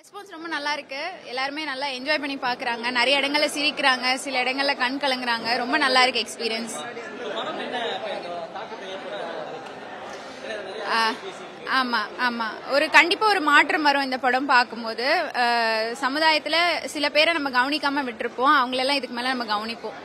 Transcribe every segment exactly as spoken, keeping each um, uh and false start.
Response ரொம்ப நல்லா இருக்கு. எல்லாருமே நல்லா என்ஜாய் பண்ணி பாக்குறாங்க. நிறைய இடங்கள்ல சிரிக்கிறாங்க, சில இடங்கள்ல கண் கலங்குறாங்க. ரொம்ப நல்லா இருக்கு எக்ஸ்பீரியன்ஸ். ஆமா ஆமா ஒரு கண்டிப்பா ஒரு மாற்றம் வரும் இந்த படம் பார்க்கும்போது. சமுதாயத்துல சில பேரை நம்ம கவனிக்காம விட்டுருப்போம், அவங்களெல்லாம் இதுக்கு மேல நம்ம கவனிப்போம்.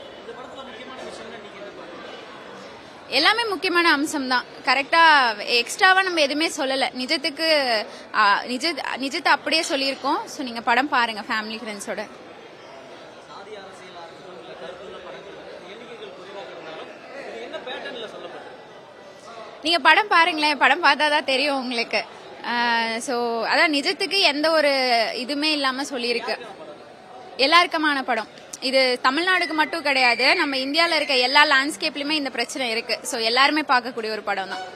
எல்லாமே முக்கியமான அம்சம் தான். கரெக்டா எக்ஸ்ட்ராவா நம்ம எதுவுமே சொல்லல. நிஜத்துக்கு நிஜ நிஜத்தை அப்படியே சொல்லியிருக்கோம். ஸோ நீங்க படம் பாருங்க ஃபேமிலி ஃப்ரெண்ட்ஸோட. நீங்க படம் பாருங்களேன், படம் பார்த்தாதான் தெரியும் உங்களுக்கு. ஸோ அதான் நிஜத்துக்கு எந்த ஒரு இதுவுமே இல்லாம சொல்லியிருக்கு. எல்லாருக்குமான படம் இது. தமிழ்நாடுக்கு மட்டும் கிடையாது, நம்ம இந்தியாவில் இருக்க எல்லா லேண்ட்ஸ்கேப்லயுமே இந்த பிரச்சனை இருக்கு. ஸோ எல்லாருமே பார்க்கக்கூடிய ஒரு படம் தான்.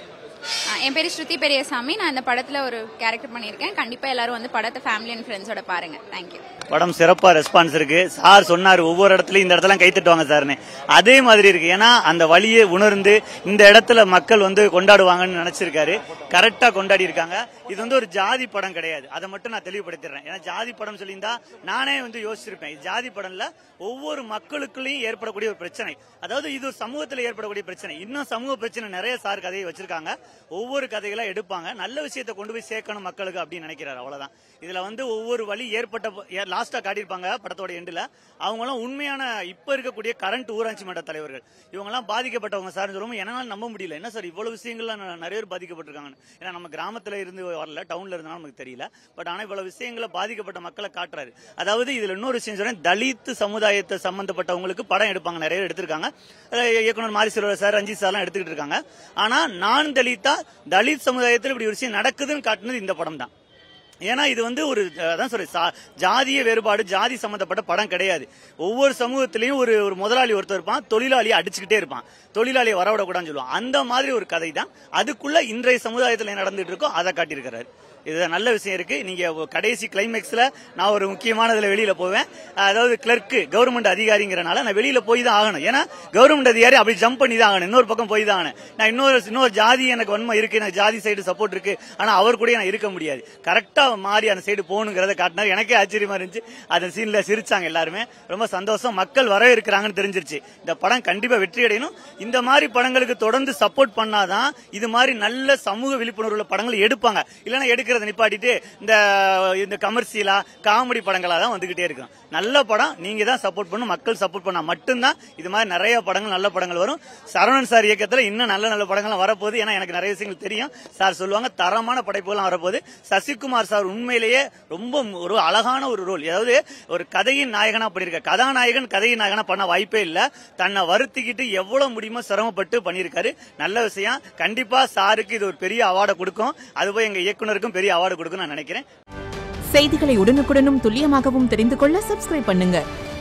என் பேரு ஸ்ருதி பெரியசாமி. நான் இந்த படத்துல ஒரு கேரக்டர் பண்ணியிருக்கேன். கண்டிப்பா எல்லாரும் வந்து படத்தை ஃபேமிலி அண்ட் ஃப்ரெண்ட்ஸோட பாருங்க. தேங்க்யூ. படம் சிறப்பா ரெஸ்பான்ஸ் இருக்கு. சார் சொன்னார் ஒவ்வொரு இடத்துலயும் இந்த இடத்துல கை தட்டுவாங்க சார்னு, அதே மாதிரி இருக்கு. ஏன்னா அந்த வழியை உணர்ந்து இந்த இடத்துல மக்கள் வந்து கொண்டாடுவாங்கன்னு நினைச்சிருக்காரு. கரெக்டா கொண்டாடி இருக்காங்க. இது வந்து ஒரு ஜாதி படம் கிடையாது, அதை மட்டும் நான் தெளிவுபடுத்திடுறேன். ஏன்னா ஜாதி படம் சொல்லியிருந்தா நானே வந்து யோசிச்சிருப்பேன். ஜாதி படம்ல ஒவ்வொரு மக்களுக்குள்ளயும் ஏற்படக்கூடிய ஒரு பிரச்சனை, அதாவது இது ஒரு சமூகத்தில் ஏற்படக்கூடிய பிரச்சனை. இன்னும் சமூக பிரச்சனை நிறைய சார் கதையை வச்சிருக்காங்க. ஒவ்வொரு கதைகளா எடுப்பாங்க, நல்ல விஷயத்தை கொண்டு போய் சேர்க்கணும் மக்களுக்கு அப்படின்னு நினைக்கிறாரு. அவ்வளவுதான். இதுல வந்து ஒவ்வொரு வழி ஏற்பட்ட லாஸ்டா காட்டியிருப்பாங்க படத்தோட எண்டுல. அவங்களாம் உண்மையான இப்ப இருக்கக்கூடிய கரண்ட் ஊராட்சி மன்ற தலைவர்கள். இவங்க எல்லாம் பாதிக்கப்பட்டவங்க சார் சொல்லுவோம். என்னால நம்ப முடியல, என்ன சார் இவ்வளவு விஷயங்கள்லாம் நிறைய பேர் பாதிக்கப்பட்டிருக்காங்க. ஏன்னா நம்ம கிராமத்துல இருந்து வரல, டவுன்ல இருந்தாலும் நமக்கு தெரியல. பட் ஆனா இவ்வளவு விஷயங்களை பாதிக்கப்பட்ட மக்களை காட்டுறாரு. அதாவது இதுல இன்னொரு விஷயம் சொல்றேன், தலித் சமுதாயத்தை சம்பந்தப்பட்டவங்களுக்கு படம் எடுப்பாங்க, நிறைய பேர் எடுத்திருக்காங்க. இயக்குனர் மாரி செல்வராஜ் சார், ரஞ்சித் சார் எல்லாம் எடுத்துக்கிட்டு இருக்காங்க. ஆனா நான் தலித்தா தலித் சமுதாயத்தில் இப்படி ஒரு விஷயம் நடக்குதுன்னு காட்டுனது இந்த படம் தான். ஏன்னா இது வந்து ஒரு அதான் சொல்றேன், ஜாதிய வேறுபாடு, ஜாதி சம்பந்தப்பட்ட படம் கிடையாது. ஒவ்வொரு சமூகத்திலையும் ஒரு ஒரு முதலாளி ஒருத்தர் இருப்பான், தொழிலாளியை அடிச்சுக்கிட்டே இருப்பான், தொழிலாளியை வரவிடக்கூடாதுன்னு சொல்லுவான். அந்த மாதிரி ஒரு கதை தான். அதுக்குள்ள இன்றைய சமுதாயத்தில் நடந்துட்டு இருக்கோ அதை காட்டியிருக்கிறாரு. இது நல்ல விஷயம் இருக்கு. நீங்க கடைசி கிளைமேக்ஸ்ல நான் ஒரு முக்கியமானதுல வெளியில போவேன். அதாவது கிளர்க்கு கவர்மெண்ட் அதிகாரிங்கிறனால நான் வெளியில போய் தான் ஆகணும். ஏன்னா கவர்மெண்ட் அதிகாரி அப்படி ஜம்ப் பண்ணி தான் ஆகணும், இன்னொரு பக்கம் போய் தான் ஆகணும். நான் இன்னொரு இன்னொரு ஜாதி எனக்கு வன்மை இருக்கு, எனக்கு ஜாதி சைடு சப்போர்ட் இருக்கு, ஆனா அவர் கூட நான் இருக்க முடியாது. கரெக்டா மாறி அந்த சைடு போகணுங்கிறத காட்டினார். எனக்கே ஆச்சரியமா இருந்துச்சு. அந்த சீன்ல சிரிச்சாங்க எல்லாருமே. ரொம்ப சந்தோஷம். மக்கள் வர இருக்கிறாங்கன்னு தெரிஞ்சிருச்சு. இந்த படம் கண்டிப்பா வெற்றி அடையணும். இந்த மாதிரி படங்களுக்கு தொடர்ந்து சப்போர்ட் பண்ணாதான் இது மாதிரி நல்ல சமூக விழிப்புணர்வுள்ள படங்கள் எடுப்பாங்க. இல்லைன்னா எடுக்க நிப்பாட்டிட்டு இந்த இந்த கமர்ஷியலா காமெடி படங்களா தான் வந்துகிட்டே இருக்கும். நல்ல படம் நீங்க தான் சப்போர்ட் பண்ணணும். மக்கள் சப்போர்ட் பண்ணா மட்டும்தான் இது மாதிரி நிறைய படங்கள் நல்ல படங்கள் வரும். சரவணன் சார் இயக்கத்தில் இன்னும் நல்ல நல்ல படங்கள் வரப்போகுது. ஏன்னா எனக்கு நிறைய விஷயங்கள் தெரியும். சார் சொல்லுவாங்க தரமான படைப்புகள் வரப்போகுது. சசிகுமார் சார் உண்மையிலேயே ரொம்ப ஒரு அழகான ஒரு ரோல், அதாவது ஒரு கதையின் நாயகனா பண்ணிருக்க. கதாநாயகன் கதையின் நாயகனா பண்ண வாய்ப்பே இல்ல. தன்னை வருத்திக்கிட்டு எவ்வளவு முடியுமோ சிரமப்பட்டு பண்ணிருக்காரு. நல்ல விஷயம். கண்டிப்பா சாருக்கு இது ஒரு பெரிய அவார்டை கொடுக்கும். அதுபோய் எங்க இயக்குனருக்கும் பெரிய அவார்டு கொடுக்கும் நான் நினைக்கிறேன். செய்திகளை உடனுக்குடனும் துல்லியமாகவும் தெரிந்து கொள்ள சப்ஸ்கிரைப் பண்ணுங்க.